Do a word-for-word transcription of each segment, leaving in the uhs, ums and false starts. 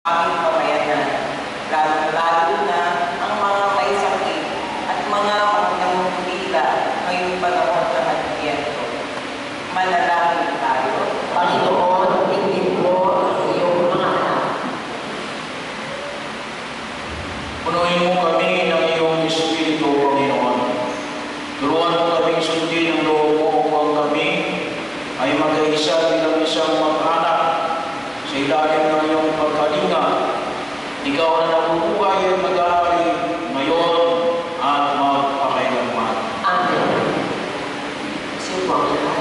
aming pamayanan, lalo-lalo na ang mga may sakit at mga nangunghila ngayong panahon ng Adbyento. Manalangin tayo. Panginoon, tingin mo ang iyong mga anak. Punuin mo kami ng iyong Espiritu, Panginoon. Turuan mo kaming sundin ang loob mo upang kami ay mag-aisa bilang isang mag-anak sa ilalim ng iyong pagkalinga. Ikaw na nabubuhay at mag-aari ngayon at magpakailanman. Amen. Sipo ang lahat.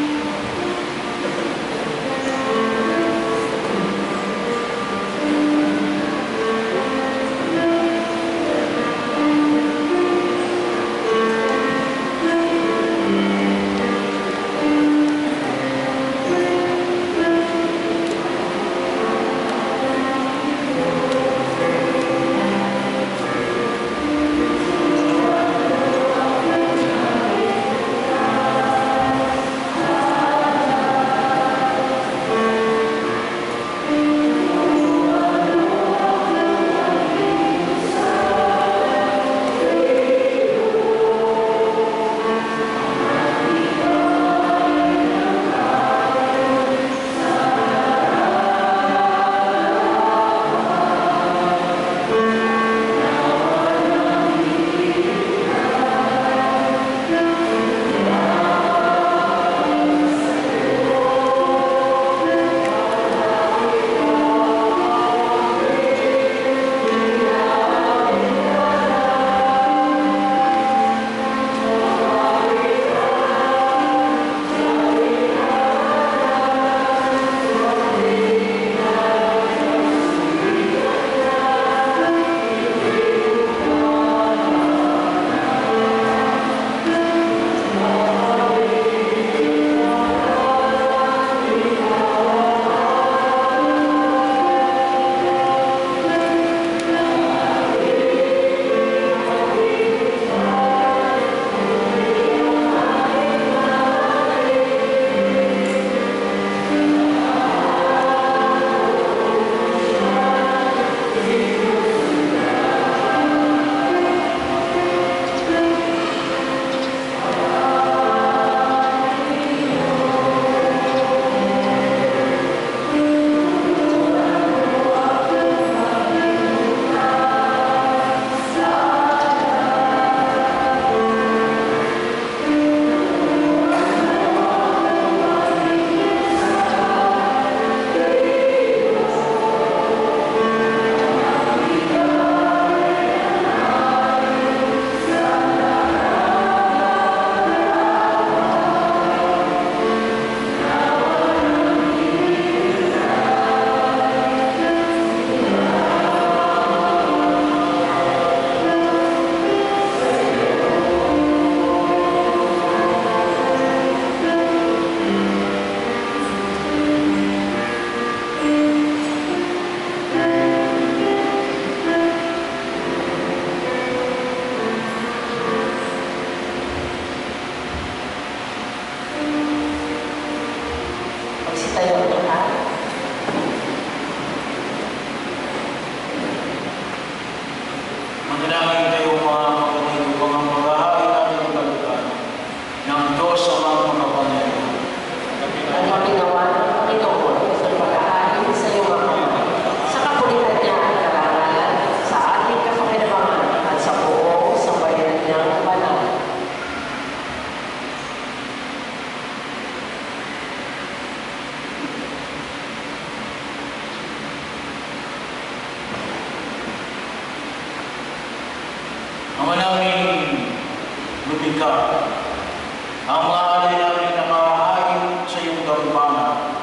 Manalangin kayo mga kapatid upang ang paghahain natin ng kalutan ng Diyos ang mga makapangyarihan. Ang mapinawa ng Panginoon sa paghahain sa iyong mga sa kapulitan niya at karangalan sa ating kapakinabangan at sa buong sambayan niyang banal. Ama namin lumikha, ang mga alay namin na mahahain sa iyong garupanan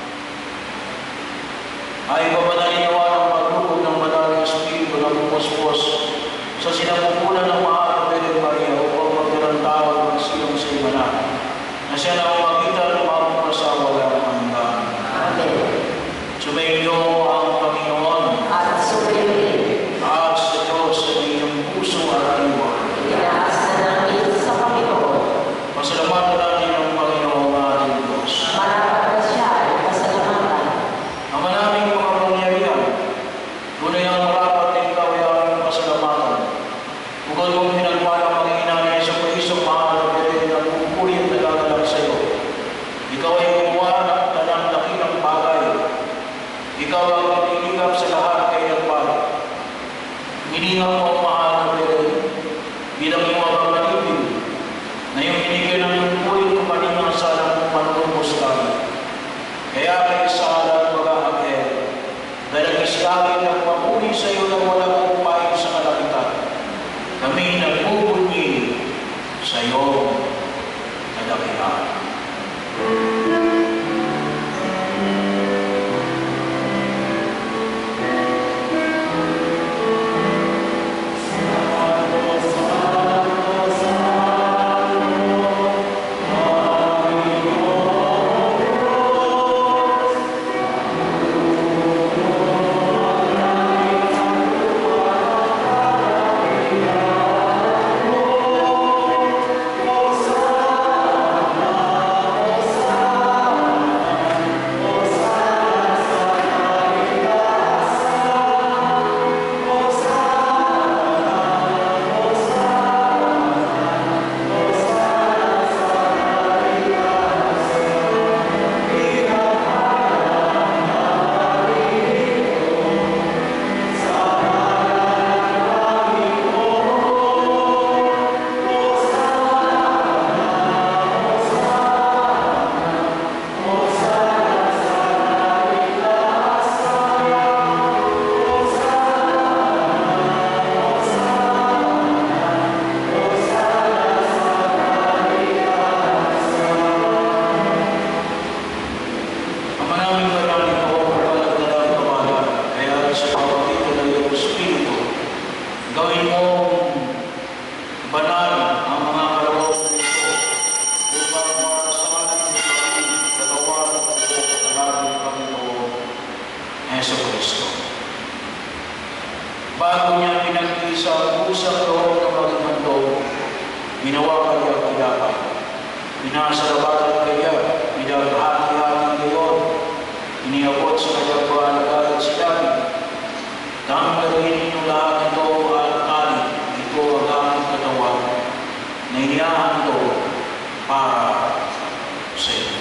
ay papanalinawa ng paglubog ng madaling Espiritu na pupuspos sa sinapupunan ng mahal na Birhen Maria upang magdarang tawag ng silong sa imanan na siya na umagitan ng mga pagkasawa ng hanggan. Amen. Sumainyo ang Panginoon At sumayin, at sa Diyos sa inyong puso at diwa. inaas na namin sa Panginoon. Pasalamatan natin ang Panginoon ating Diyos. Marapat na siya ay pasalamatan. Ang manaming makapangyarihan, pag-iligap sa lahat kay nagpala. Hiningap mo ang mahal na Belen, bilang iyong mapapalibig, na yung binigyan ng tungkulin kung paningang sana kung manutubos kami. Kaya kayo sa alam mag-aagel, dahil ang islangin ng papuri sa iyo na walang upayin sa kalakitan, kami nagbubunyi sa iyo kadakilaan. Bago niya pinag-isa ang usap loob ng maging handog, ginawa kanya ang kilapay. Pinasalabalan kanya, pinaghati-hati ngayon, iniabot sa kanyang paalagalan si David. Tanggalin niyo lahat ito al-alin, ito ang aking katawan, na inihahandog para sa iyo.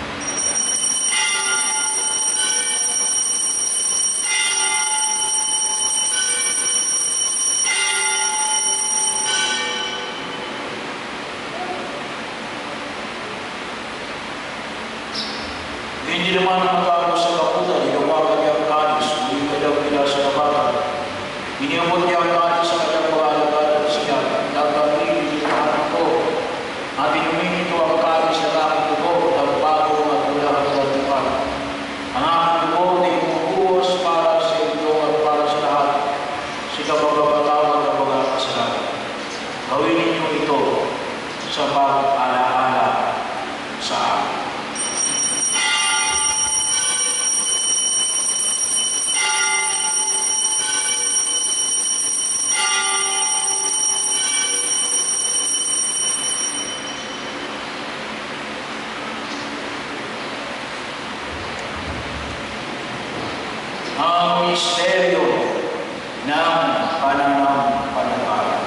Hindi naman nakakano sa kaputan, hinawakan niya ang kalis, hindi kanyang pila sa kabatan. Iniabot niya ang kalis sa kanyang pag-alagalan siya, nagpapili niya ang ito. At inumin ito ang kalis na aking dugo, ng bagong at ulang at gantipan. Ang aking dugo na imubuhos para sa inyo at para sa lahat, sila magpapatawad ng mga kasalanan. Gawin ninyo ito sa pag-alaala sa akin. Ang misteryo ng pananampalataya.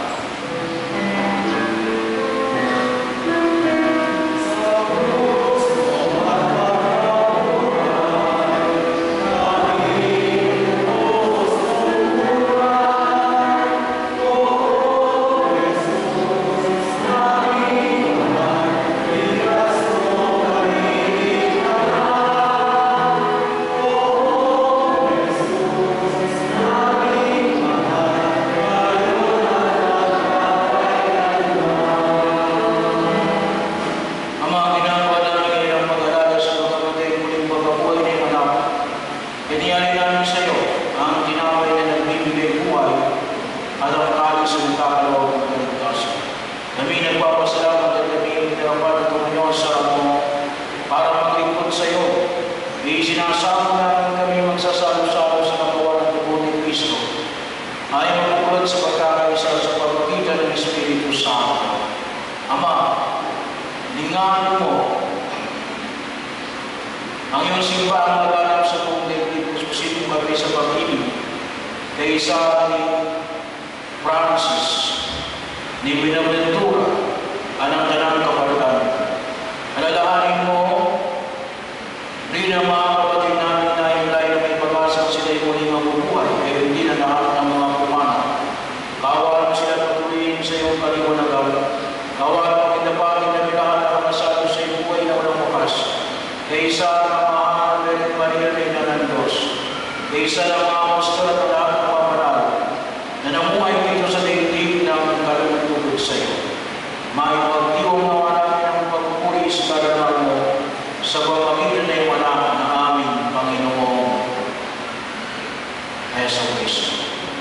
Sinasama namin kami magsasalo-salo sa katawan ng dugo ni Kristo ay magbuklod sa pagkakaisa sa pamamagitan ng Espiritu Santo. Ama, linganin mo ang iyong simbahan laganap sa buong daigdig kung sino kami sa pag-ibig kay isa ni Francis, ni Binaventura, anang tanang kapalitan. Alalahanin mo rin ang mga kapatid namin na yung layo na may pag-asang sila yung muling mabubuhay, pero hindi na lahat ng mga pumanaw. Kaawaan mo sila patuloyin sa iyong kaliwanagan. Kaawaan mo kinapagin na bilahan na kasalo sa iyong buhay na walang wakas. Kaysa ang mga Virgin Maria Reina ng Diyos. Kaysa ang mga apostol at lahat ng mga banal na namuhay dito sa daigdig ng kalulugod sa iyo. Maipagdiwang nawa namin ang pagpupuri sa karangal mo sa pamamagitan na iyong anak na aming Panginoong Yesu Cristo.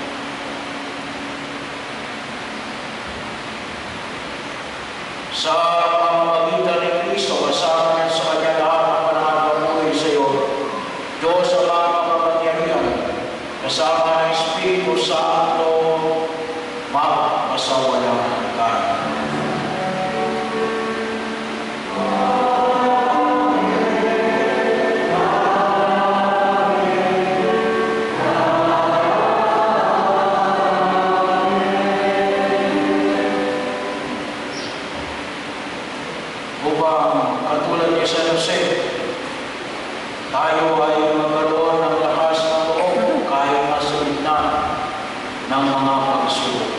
Sa pamamagitan ni Cristo, kasama niya sa kanya lahat ng panahal pagpupuri sa iyo, Diyos ang mga makapangyarihan, kasama ng Espiritu Santo, magpasawalang hanggan. Upang katulad ni San Jose, tayo ay magkaroon ng lakas ng loob kahit nasa gitna ng mga pagsubok.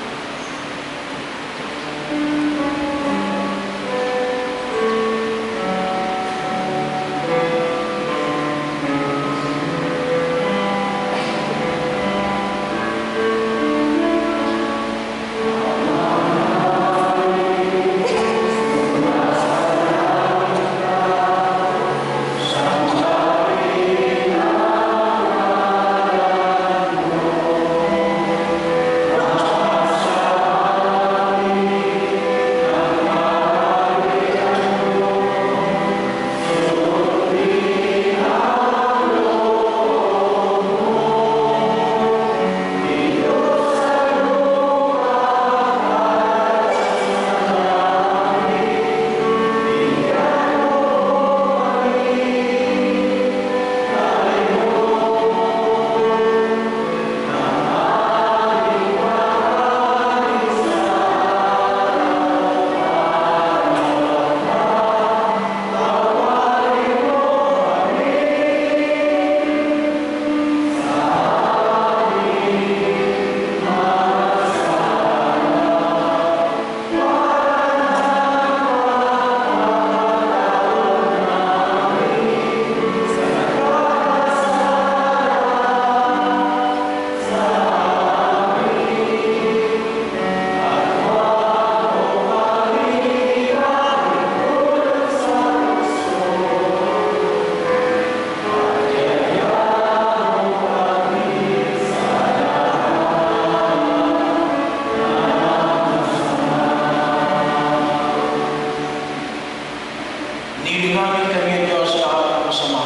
Nilingamin kami, Diyos, sa lahat ng masama.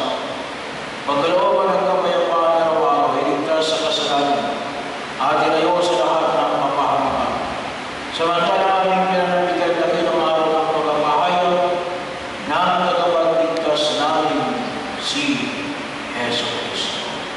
Pagkalooban ng kapayapaan na araw-araw, iligtas sa kasalanan, at ilayo sa lahat ng mapahamakan. Samantala aming pinanabigay natin ang araw ng pagkapahayag ng tagapagligtas namin, si Yesu Cristo.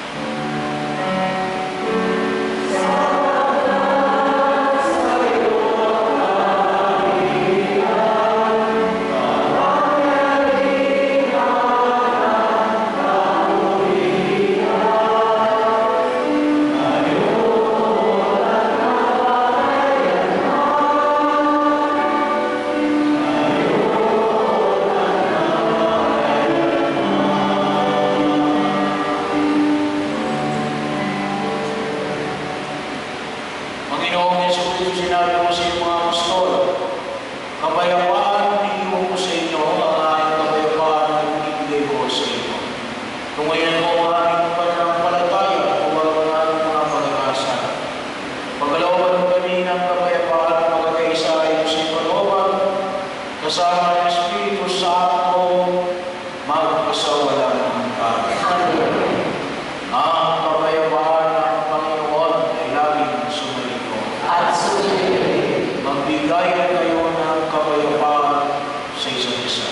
Panginoong Yesu Cristo, sinabi mo sa iyong mga apostol, kapayapaan iniwan ko sa inyo, ang aking kapayapaan ay ibigay ko sa inyo. Tungayan mo ang aming pananampalataya at huwag ang aming mga pag-asa. Pagkalooban mo kami ng kapayapaan at magkakaisa ay sa ipalooban, kasama ng Espiritu Santo, magpasawalang hanggan. Ang kapayapaan ng Panginoon ay laging sumaliko. At sumaliko. Magbigay kayo ng kapayapaan sa isa't isa.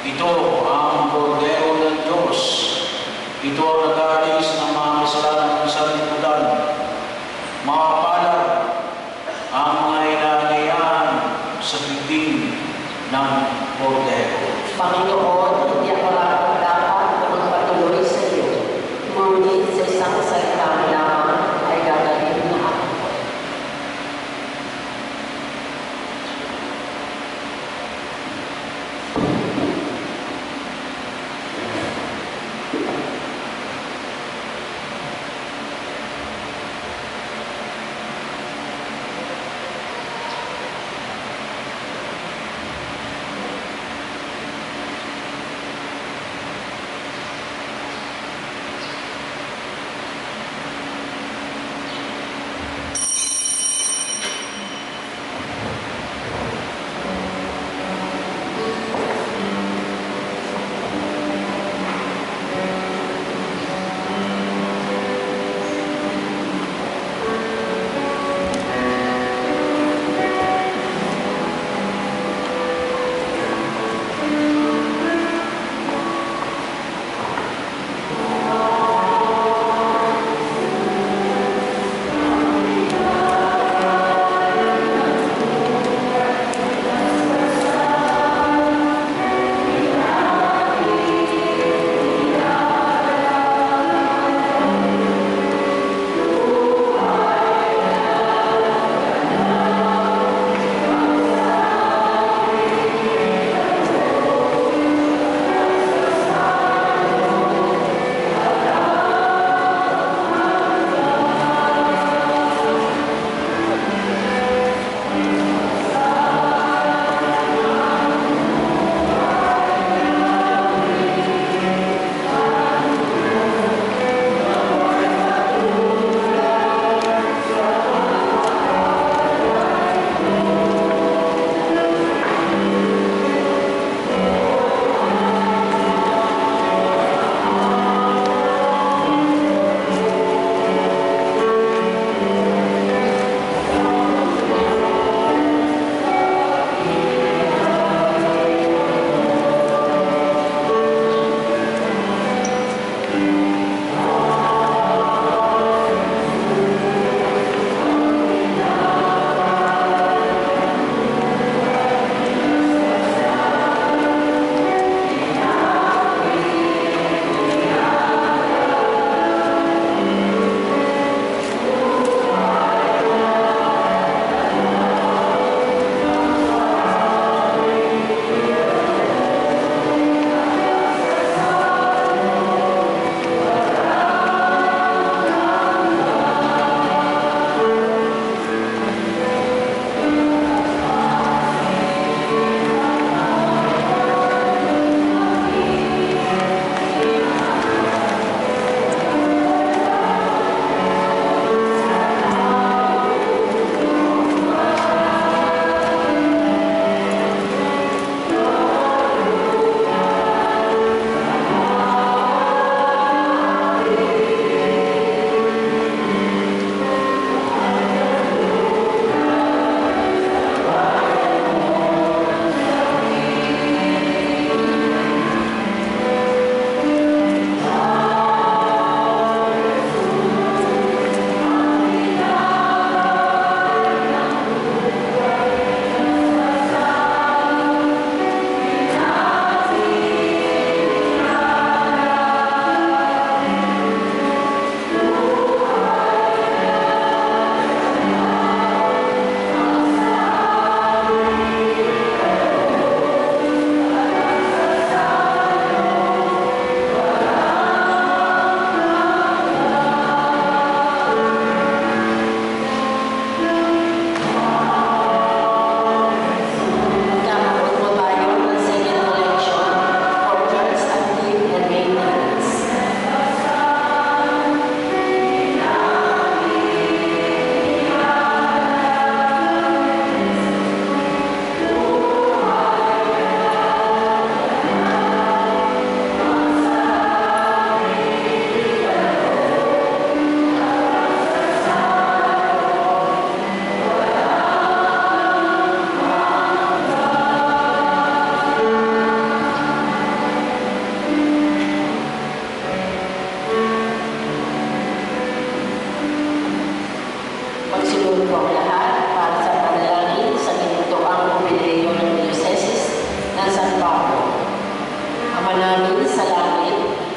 Ito ang Kordero ng Diyos. Ito ang nag-aalis ng mga kasalanan ng sanlibutan. Mapapalad ang mga inangayan sa bibig ng Kordero. Panginoon, hindi ako lang dapat na magpatuloy sa iyo. Ngunit sa isang salita mo lamang ay gagawin na ako.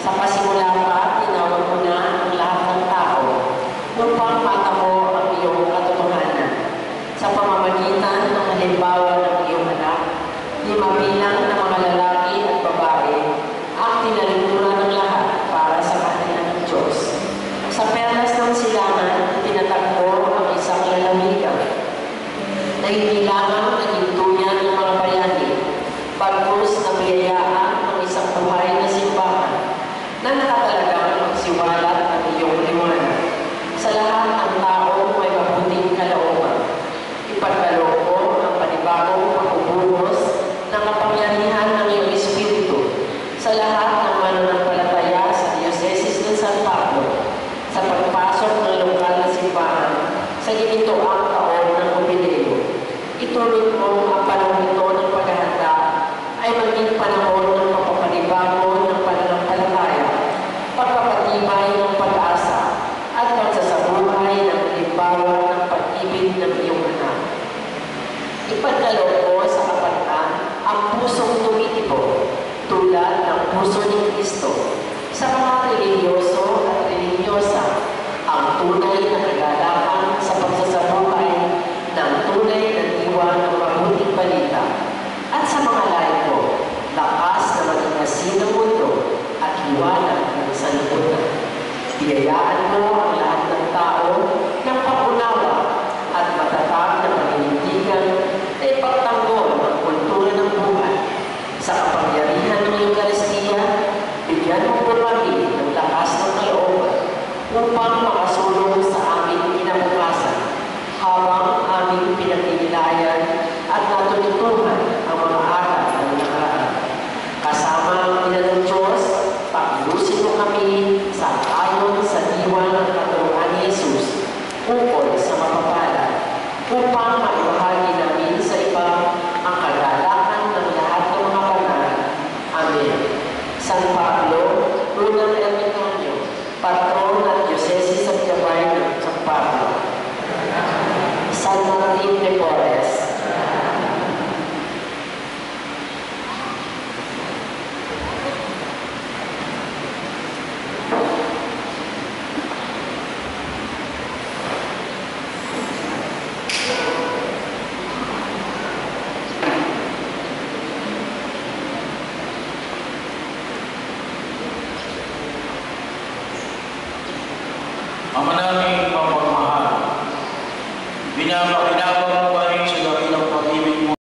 Sa pasimula pa, tinawag mo na ang lahat ng tao upang matamo ang iyong katotohanan. Sa pamamagitan ng halimbawa ng iyong anak, lima bilang ng mga lalaki at babae ang tinalikuran ng lahat para sa kaharian ng Diyos. Sa perlas ng silangan, tinatagpo ang isang lalawigan na hindi lamang naging tuyan ng mga bayani, bagkus na biyayaan ng isang buhay na simbahan na nakatalagang magsiwalat ang iyong liwanag. Sa lahat ng tao may mabuting kalooban. Ipagkaloob ko ang panibagong pagbubuhos ng kapangyarihan ng iyong Espiritu sa lahat ng mananampalataya sa Diocese ng San Pablo sa pagpasok ng lokal na simbahan sa ginitoang taon ng Jubileo. Ituloy mo ang panahon ito ng paghahanda ay maging panahon ng pagpapanibago ng pananampalataya, pagpapatibay ng pag-asa, at pagsasabuhay ng halimbawa ng pag-ibig ng iyong anak. Ipagkaloob ko sa kapatid ang pusong tumitibok tulad ng puso ni Kristo sa mga religyoso at religyosa, ang tunay na kagalakan sa pagsasabuhay ng tunay na diwa ng mabuting balita, at sa mga laiko, lakas na maging asin ng mundo at liwanag ng sanlibutan. Biyayaan mo ang lahat ng tao ng pag-unawa at matatag na paninindigan na ipagtanggol ang kultura ng buhay. Sa kapangyarihan ng Eucharistia, bigyan mo po kami ng lakas ng kalooban upang makasulong sa aming kinabukasan habang aming pinagnilayan at natututuhan ang mga aral ng nakaraan. Kasama ang ina ng Diyos, pakilusin mo kami sa ayon sa diwa ng katuruan ni Jesus ukol sa mapapala upang maibahagi namin sa iba ang kagalakan ng lahat ng mga banal. Amen. San Pablo, unang ermitanyo, patron at Diocese sa Gabay ng San Pablo. San Martin de Porres. Ama namin